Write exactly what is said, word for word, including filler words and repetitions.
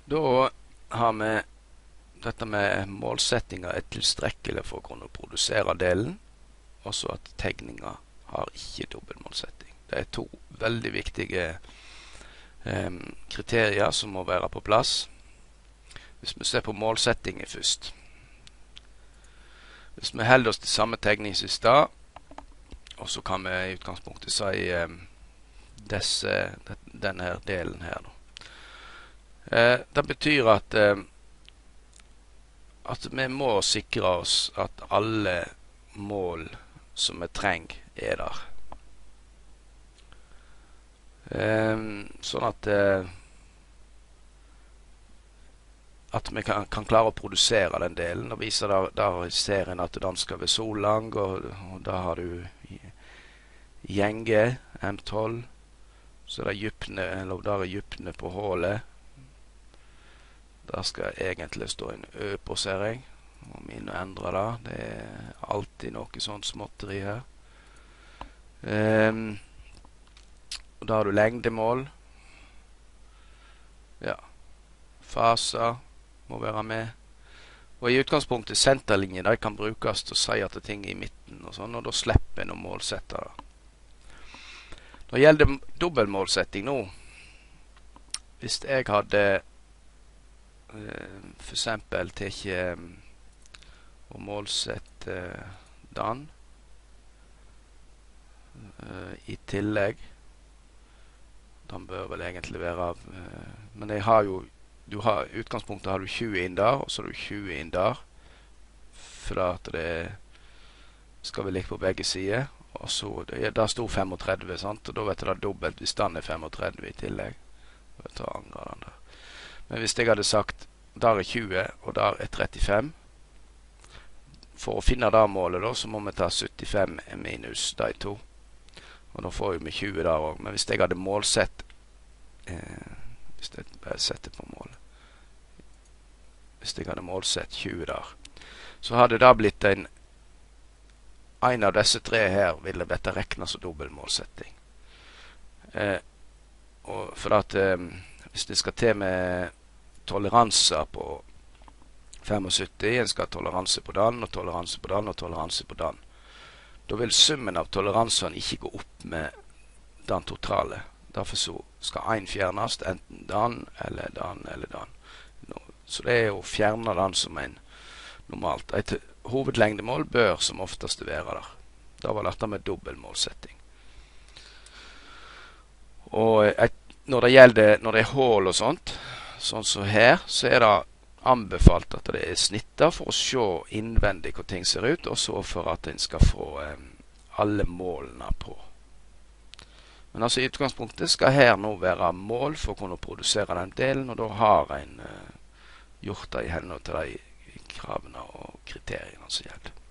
Da har vi dette med målsettinger er tilstrekkelig for å kunne produsere delen, og så at tegninger har ikke dobbeltmålsetting. Det er to veldig viktige eh, kriterier som må være på plass. Hvis vi ser på målsettinger først. Hvis vi holder oss til samme tegning som i stad, og så kan vi i utgangspunktet si eh, disse, denne her delen her. Da. Eh, det betyr at, eh, at vi må sikre oss at alle mål som vi trenger er der. Eh, sånn at eh, at vi kan, kan klare å produsere den delen, og viser der, der i serien at den skal være så lang, og, og da har du gjenge, M tolv, så er det djupne, eller der er djupne på hålet. Der skal egentlig stå en ø på, ser jeg, om jeg endrer det. Det er alltid noe sånt småtteri her. Um, og da har du lengdemål. Ja, faser må være med. Og i utgangspunktet senterlinje, der kan brukes til å si at ting er i midten og sånn, og da slipper en å målsette det. Når det gjelder dobbeltmålsetting nå, hvis jeg hadde eh, for eksempel til ikke å målsette eh, den eh, i tillegg, den bør vel egentlig være av, eh, men jeg har jo du har, utgangspunktet har du tjue inn der, og så har du tjue inn der, for at det skal vi like på begge sider, og så, det, der sto femogtredve, sant? Og da vet jeg det dobbelt hvis den er femogtredve i tillegg. Jeg tar angre den der. Men hvis jeg hadde sagt, der er tjue, og der er trettifem, for å finne det målet da, så må vi ta syttifem minus de to, og da får vi tjue der også. Men hvis jeg hadde målsett, eh, hvis jeg bare setter på mål, hvis jeg hadde målsett tjue der, så hadde det blitt en en av disse tre her ville dette rekne som dobbeltmålsetting. Eh, og for at eh, hvis det skal til med toleranser på syttifem, en skal ha toleranse på den, og toleranse på den, og toleranse på den, da vil summen av toleransene ikke gå opp med den totale. Derfor så skal en fjernes, enten den, eller den, eller den. Så det er å fjerne den som en normalt. Et hovedlengdemål bør som oftest være der. Da var dette med dobbeltmålsetting. Og et, når det gjelder, når det er hål og sånt, sånn som her, så er det anbefalt at det er snitter for å se innvendig hvor ting ser ut, og så for at en skal få eh, alle målene på. Men altså i utgangspunktet skal her nå være mål for å kunne produsere den delen, og da har en eh, gjort det i henhold til de kravene og kriteriene som gjelder.